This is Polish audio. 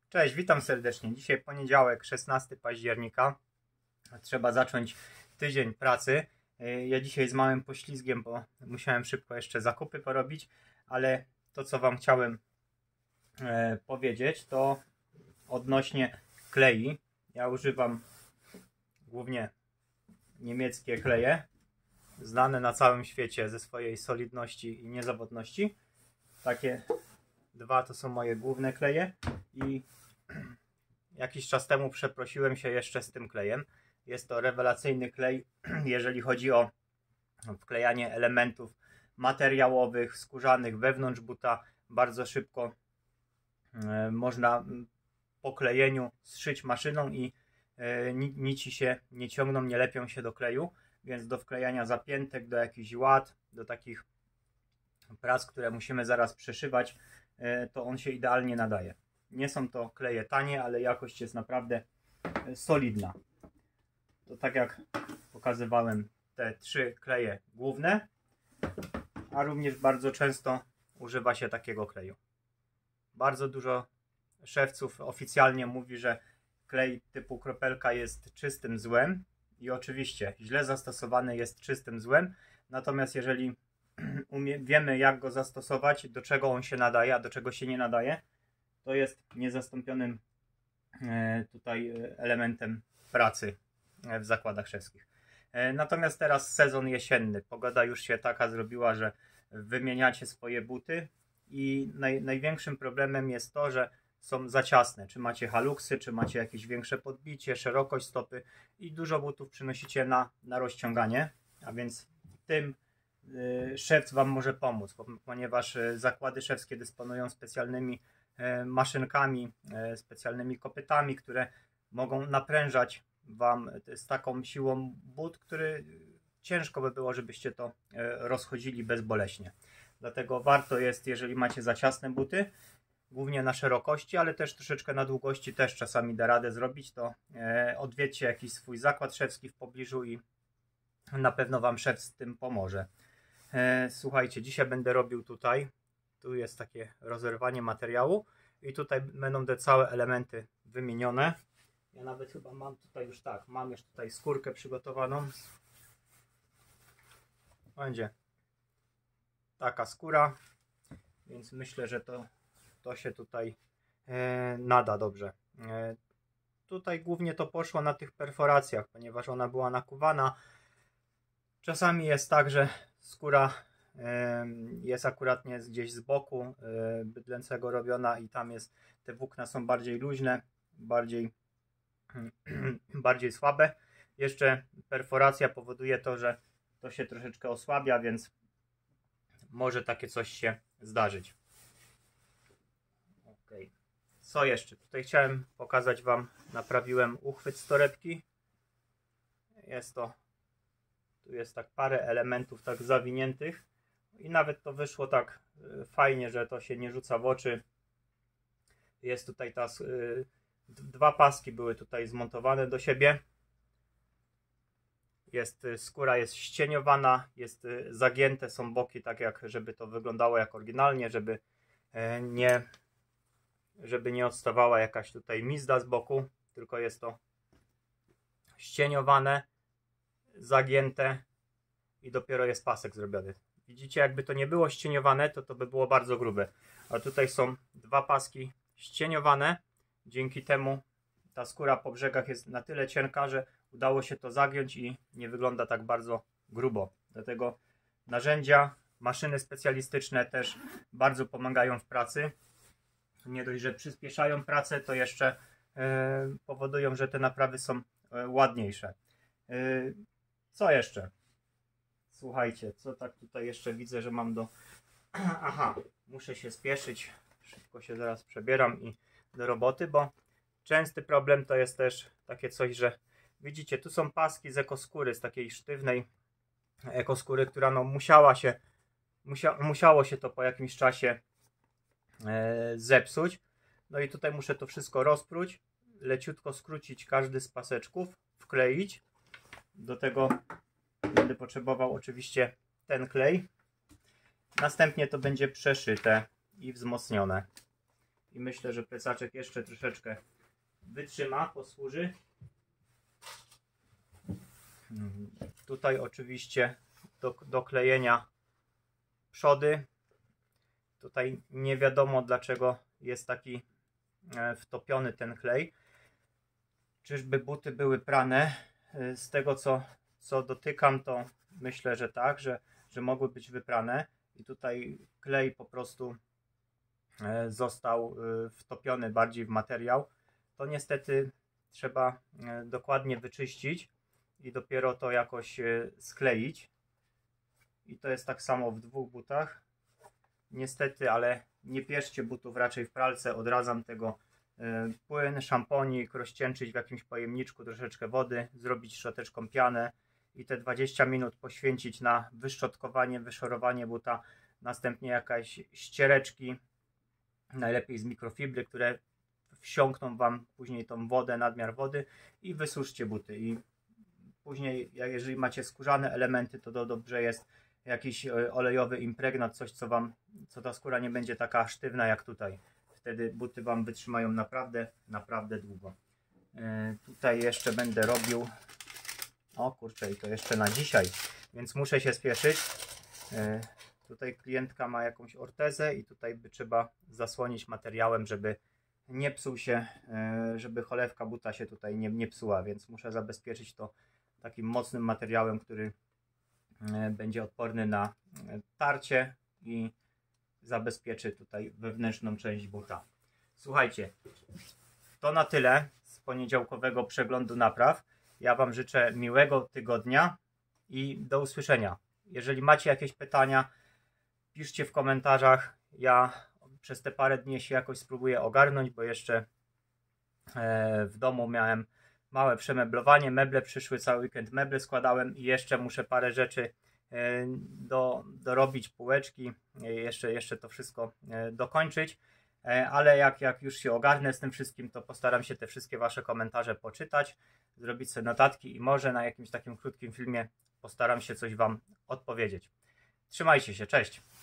Cześć, witam serdecznie. Dzisiaj poniedziałek, 16 października. Trzeba zacząć tydzień pracy. Ja dzisiaj z małym poślizgiem, bo musiałem szybko jeszcze zakupy porobić, ale to, co Wam chciałem powiedzieć, to odnośnie klei. Ja używam głównie niemieckie kleje, znane na całym świecie ze swojej solidności i niezawodności. Takie dwa to są moje główne kleje i jakiś czas temu przeprosiłem się jeszcze z tym klejem. Jest to rewelacyjny klej, jeżeli chodzi o wklejanie elementów materiałowych, skórzanych wewnątrz buta. Bardzo szybko można po klejeniu zszyć maszyną i nici się nie ciągną, nie lepią się do kleju, więc do wklejania zapiętek, do jakichś ład, do takich prac, które musimy zaraz przeszywać, to on się idealnie nadaje. Nie są to kleje tanie, ale jakość jest naprawdę solidna. To tak jak pokazywałem, te trzy kleje główne, a również bardzo często używa się takiego kleju. Bardzo dużo szewców oficjalnie mówi, że klej typu kropelka jest czystym złem i oczywiście źle zastosowany jest czystym złem, natomiast jeżeli wiemy, jak go zastosować, do czego on się nadaje, a do czego się nie nadaje, to jest niezastąpionym tutaj elementem pracy w zakładach szewskich. Natomiast teraz sezon jesienny. Pogoda już się taka zrobiła, że wymieniacie swoje buty i największym problemem jest to, że są za ciasne. Czy macie haluksy, czy macie jakieś większe podbicie, szerokość stopy i dużo butów przynosicie na rozciąganie, a więc tym szewc Wam może pomóc, ponieważ zakłady szewskie dysponują specjalnymi maszynkami, specjalnymi kopytami, które mogą naprężać Wam z taką siłą but, który ciężko by było, żebyście to rozchodzili bezboleśnie. Dlatego warto jest, jeżeli macie za ciasne buty, głównie na szerokości, ale też troszeczkę na długości też czasami da radę zrobić, to odwiedźcie jakiś swój zakład szewski w pobliżu i na pewno Wam szewc z tym pomoże. Słuchajcie, dzisiaj będę robił tutaj, tu jest takie rozerwanie materiału i tutaj będą te całe elementy wymienione. Ja nawet chyba mam tutaj już tak, mam już tutaj skórkę przygotowaną. Będzie taka skóra, więc myślę, że to się tutaj nada dobrze. Tutaj głównie to poszło na tych perforacjach, ponieważ ona była nakuwana. Czasami jest tak, że skóra jest akuratnie gdzieś z boku bydlęcego robiona i tam jest, te włókna są bardziej luźne, bardziej słabe. Jeszcze perforacja powoduje to, że to się troszeczkę osłabia, więc może takie coś się zdarzyć. Ok. Co jeszcze? Tutaj chciałem pokazać Wam, naprawiłem uchwyt z torebki. Tu jest tak parę elementów tak zawiniętych i nawet to wyszło tak fajnie, że to się nie rzuca w oczy. Jest tutaj dwa paski były tutaj zmontowane do siebie. Skóra jest ścieniowana, jest zagięte, są boki tak jak, żeby to wyglądało jak oryginalnie, żeby nie odstawała jakaś tutaj mizda z boku, tylko jest to ścieniowane, zagięte i dopiero jest pasek zrobiony. Widzicie, jakby to nie było ścieniowane, to by było bardzo grube. A tutaj są dwa paski ścieniowane. Dzięki temu ta skóra po brzegach jest na tyle cienka, że udało się to zagiąć i nie wygląda tak bardzo grubo. Dlatego narzędzia, maszyny specjalistyczne też bardzo pomagają w pracy. Nie dość, że przyspieszają pracę, to jeszcze powodują, że te naprawy są ładniejsze. Co jeszcze? Słuchajcie, co tak tutaj jeszcze widzę, że mam do... Aha, muszę się spieszyć. Szybko się zaraz przebieram i do roboty, bo częsty problem to jest też takie coś, że widzicie, tu są paski z ekoskóry, z takiej sztywnej ekoskóry, która no musiało się to po jakimś czasie zepsuć. No i tutaj muszę to wszystko rozpróć, leciutko skrócić każdy z paseczków, wkleić. Do tego będę potrzebował oczywiście ten klej. Następnie to będzie przeszyte i wzmocnione. i myślę, że plecaczek jeszcze troszeczkę wytrzyma, posłuży. Tutaj oczywiście do klejenia przody. Tutaj nie wiadomo, dlaczego jest taki wtopiony ten klej. Czyżby buty były prane? Z tego co dotykam, to myślę, że tak, że mogły być wyprane i tutaj klej po prostu został wtopiony bardziej w materiał. To niestety trzeba dokładnie wyczyścić i dopiero to jakoś skleić. I to jest tak samo w dwóch butach. Niestety, ale nie pieszcie butów raczej w pralce. Odradzam tego. Płyn, szamponik, rozcieńczyć w jakimś pojemniczku troszeczkę wody, zrobić szczoteczką pianę i te 20 minut poświęcić na wyszczotkowanie, wyszorowanie buta. Następnie jakaś ściereczki, najlepiej z mikrofibry, które wsiąkną Wam później tą wodę, nadmiar wody i wysuszcie buty. I później, jeżeli macie skórzane elementy, to dobrze jest jakiś olejowy impregnat, coś co ta skóra nie będzie taka sztywna jak tutaj. Wtedy buty Wam wytrzymają naprawdę długo. Tutaj jeszcze będę robił, o kurczę, i to jeszcze na dzisiaj, więc muszę się spieszyć. Tutaj klientka ma jakąś ortezę i tutaj by trzeba zasłonić materiałem, żeby nie psuł się, żeby cholewka buta się tutaj nie psuła, więc muszę zabezpieczyć to takim mocnym materiałem, który będzie odporny na tarcie i zabezpieczy tutaj wewnętrzną część buta. Słuchajcie, to na tyle z poniedziałkowego przeglądu napraw. Ja Wam życzę miłego tygodnia i do usłyszenia. Jeżeli macie jakieś pytania, piszcie w komentarzach. Ja przez te parę dni się jakoś spróbuję ogarnąć, bo jeszcze w domu miałem małe przemeblowanie. Meble przyszły, cały weekend meble składałem i jeszcze muszę parę rzeczy dorobić, półeczki, jeszcze to wszystko dokończyć, ale jak już się ogarnę z tym wszystkim, to postaram się te wszystkie Wasze komentarze poczytać, zrobić sobie notatki i może na jakimś takim krótkim filmie postaram się coś Wam odpowiedzieć. Trzymajcie się, cześć!